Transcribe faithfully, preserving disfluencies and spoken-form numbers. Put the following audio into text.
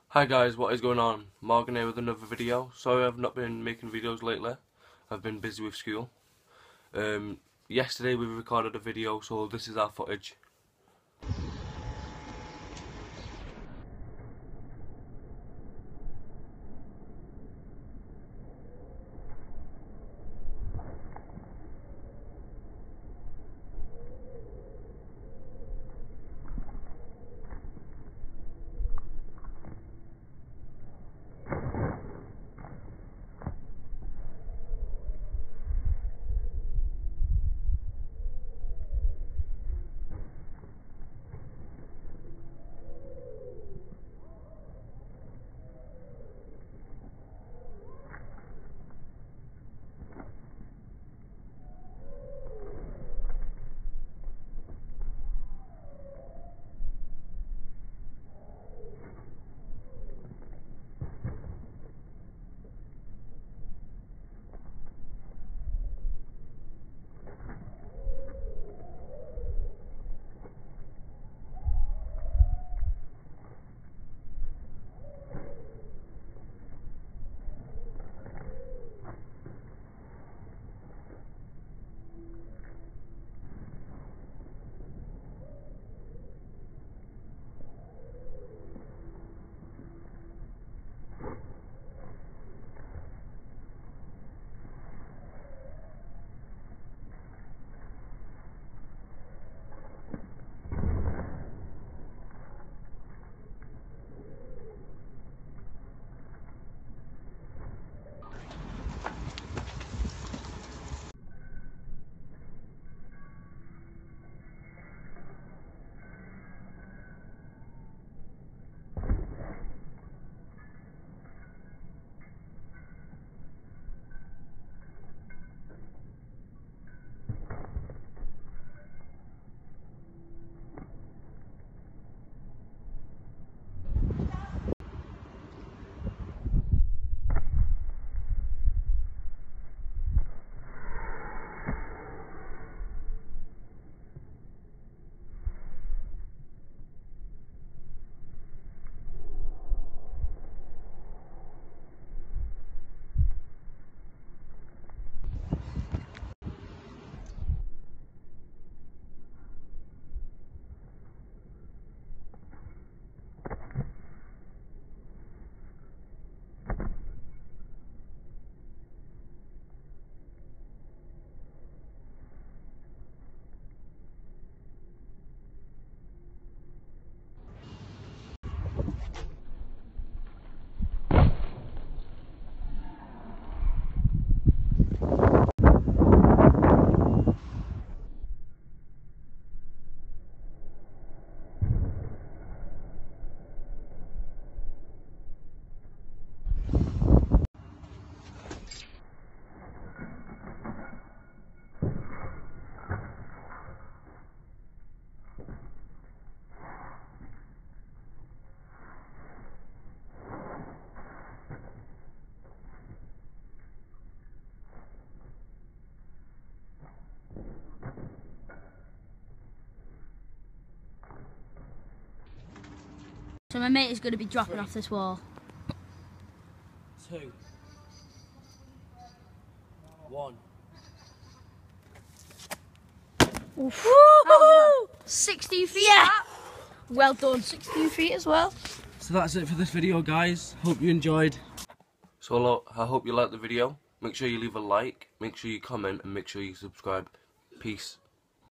Hi guys, what is going on? Morgan here with another video. Sorry I've not been making videos lately. I've been busy with school. Um, yesterday we recorded a video, so this is our footage. So my mate is going to be dropping Three. off this wall. Two. One. Oof. sixteen feet. Yeah. Well done. sixteen feet as well. So that's it for this video, guys. Hope you enjoyed. So look, I hope you liked the video. Make sure you leave a like, make sure you comment, and make sure you subscribe. Peace.